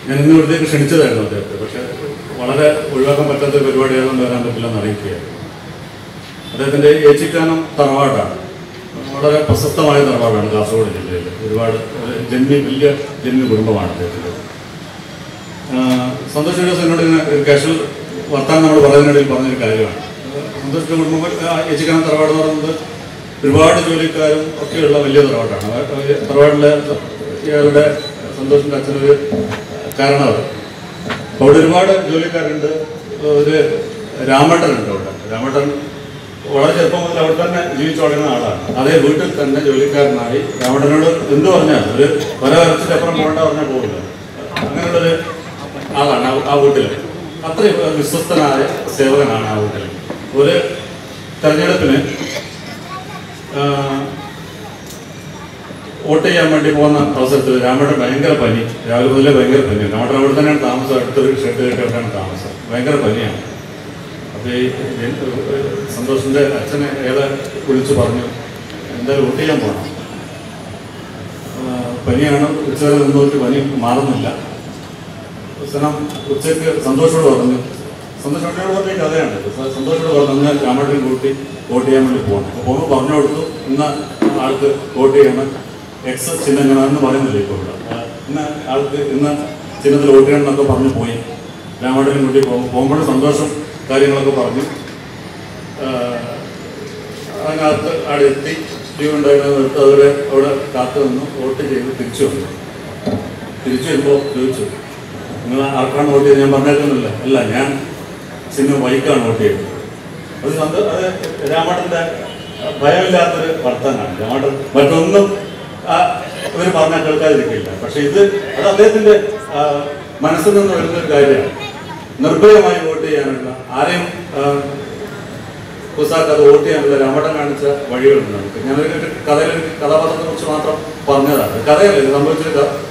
ഞാൻ ഇന്ന് ഇവിടത്തേക്ക് ക്ഷണിച്ചതായിരുന്നു അദ്ദേഹത്തെ. പക്ഷേ വളരെ ഒഴിവാക്കാൻ പറ്റാത്ത പരിപാടിയായതുകൊണ്ട് വരാൻ പറ്റില്ലെന്ന് അറിയിക്കുകയായിരുന്നു. അദ്ദേഹത്തിൻ്റെ ഏച്ചിക്കാനം തറവാടാണ്. വളരെ പ്രശസ്തമായ തറവാടാണ് കാസർഗോഡ് ജില്ലയിൽ. ഒരുപാട് വലിയ ജന്മി കുടുംബമാണ് അദ്ദേഹത്തിൻ്റെ. സന്തോഷ് ജോസ് എന്നോട് ഇങ്ങനെ ഒരു കാഷ്വൽ വർത്താനം നമ്മൾ പറയുന്നതിനിടയിൽ പറഞ്ഞൊരു കാര്യമാണ്. സന്തോഷിൻ്റെ കുടുംബം ഏച്ചിക്കാനം തറവാട് എന്ന് പറയുന്നത് ഒരുപാട് ജോലിക്കാരും ഒക്കെയുള്ള വലിയ തറവാടാണ്. തറവാടിലെ ഇയാളുടെ സന്തോഷിൻ്റെ അച്ഛനൊരു കാരണവർ. അപ്പോൾ അവിടെ ഒരുപാട് ജോലിക്കാരുണ്ട്. ഒരു രാമേട്ടനുണ്ട് അവിടെ. രാമേട്ടൻ വളരെ ചെറുപ്പം മുതൽ അവിടെ തന്നെ ജീവിച്ചു തുടങ്ങുന്ന ആളാണ്. അതേ വീട്ടിൽ തന്നെ ജോലിക്കാരനായി രാമേട്ടനോട് എന്ത് പറഞ്ഞാൽ ഒരു വരച്ചിട്ടപ്പുറം പോകേണ്ട പറഞ്ഞാൽ പോകില്ല. അങ്ങനെയുള്ളൊരു ആളാണ് ആ വീട്ടിൽ. അത്രയും വിശ്വസ്തനായ സേവകനാണ് ആ വീട്ടിൽ. ഒരു തെരഞ്ഞെടുപ്പിന് വോട്ട് ചെയ്യാൻ വേണ്ടി പോകുന്ന അവസരത്തിൽ രാമേട്ടൻ ഭയങ്കര പനി. രാവിലെ മുതലേ ഭയങ്കര പനിയാണ്. രാമേട്ടൻ അവിടെ തന്നെയാണ് താമസം. അടുത്തൊരു ഷെഡ് കെട്ടിയിട്ടാണ് താമസം. ഭയങ്കര പനിയാണ്. അപ്പോൾ ഈ സന്തോഷിൻ്റെ അച്ഛനെ ഏറെ വിളിച്ച് പറഞ്ഞു, എന്തായാലും വോട്ട് ചെയ്യാൻ പോകണം, പനിയാണ്, ഉച്ചവരെ നിന്ന് നോക്കി പനി മാറുന്നില്ല. അവസാനം ഉച്ചയ്ക്ക് സന്തോഷോട് പറഞ്ഞു. സന്തോഷോട് പറഞ്ഞ കഥയാണ്. സന്തോഷോട് പറഞ്ഞു രാമേട്ടൻ കൂട്ടി വോട്ട് ചെയ്യാൻ വേണ്ടി പോകണം. അപ്പോൾ പോകുമ്പോൾ പറഞ്ഞു കൊടുത്തു, ഇന്ന ആൾക്ക് വോട്ട് ചെയ്യണം, എക്സ് ചിഹ്നങ്ങളാണെന്ന് പറയുന്നില്ല ഇപ്പോൾ ഇവിടെ. ഇന്ന ആൾക്ക് ഇന്ന ചിഹ്നത്തിൽ വോട്ട് ചെയ്യണം എന്നൊക്കെ പറഞ്ഞു പോയി. രാമേട്ടൻ കൂട്ടി പോകുമ്പോഴും സന്തോഷം കാര്യങ്ങളൊക്കെ പറഞ്ഞു. അതിനകത്ത് അവിടെ എത്തി ലീവ് ഉണ്ടായിരുന്നത് അതുവരെ അവിടെ കാത്തു നിന്ന് വോട്ട് ചെയ്ത് തിരിച്ചു വന്നു. തിരിച്ചു വരുമ്പോൾ ചോദിച്ചു, നിങ്ങൾ ആർക്കാണ് വോട്ട് ചെയ്തത്? ഞാൻ പറഞ്ഞേക്കുന്നില്ല. അല്ല, ഞാൻ ചിഹ്നം വൈക്കാണ് വോട്ട് ചെയ്തത്. അത് രാമേട്ടൻ്റെ ഭയമില്ലാത്തൊരു വർത്തനാണ്. രാമേട്ടൻ മറ്റൊന്നും ഇവർ പറഞ്ഞാൽ കേൾക്കാതിരിക്കില്ല. പക്ഷെ അത് അദ്ദേഹത്തിൻ്റെ മനസ്സിൽ നിന്ന് വരുന്നൊരു കാര്യമാണ്. നിർഭയമായി വോട്ട് ചെയ്യാനുള്ള, ആരെയും പുസ്തകത്ത് വോട്ട് ചെയ്യാനുള്ള രാമേട്ടൻ കാണിച്ച വഴികളുണ്ട് നമുക്ക്. ഞാനൊരു കഥാപാത്രത്തെ കുറിച്ച് മാത്രം പറഞ്ഞതാണ്. കഥയല്ല, ഇത് സംഭവിച്ചൊരു